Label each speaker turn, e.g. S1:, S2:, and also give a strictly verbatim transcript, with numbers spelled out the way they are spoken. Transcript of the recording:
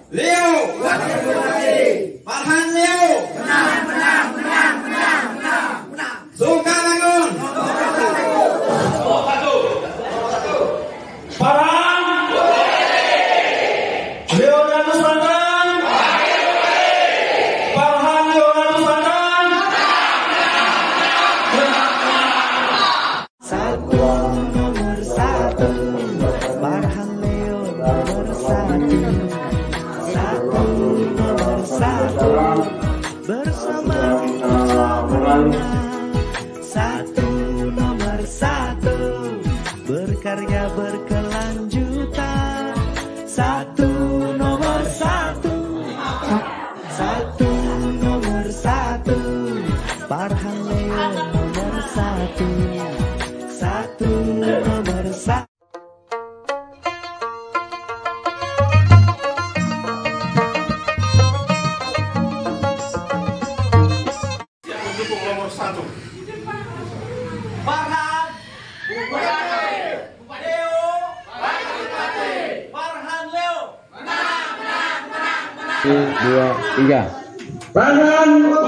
S1: Leo. Farhan Leo.
S2: Menang, menang, menang, menang, menang, menang.
S1: Zulkarnain.
S3: Farhan. Leonardus Banten. Farhan Leonardus Banten.
S4: Satu nomor satu, Farhan Leo nomor satu. Satu nomor satu, bersama kita semuanya. Satu nomor satu, berkarya berkelanjutan. Satu nomor satu, satu nomor satu, Farhan Leo nomor satu. Satu nomor satu.
S3: Yang mendukung nomor satu.
S1: Farhan. Leo. Farhan Leo.
S5: Satu, dua, tiga.
S3: Farhan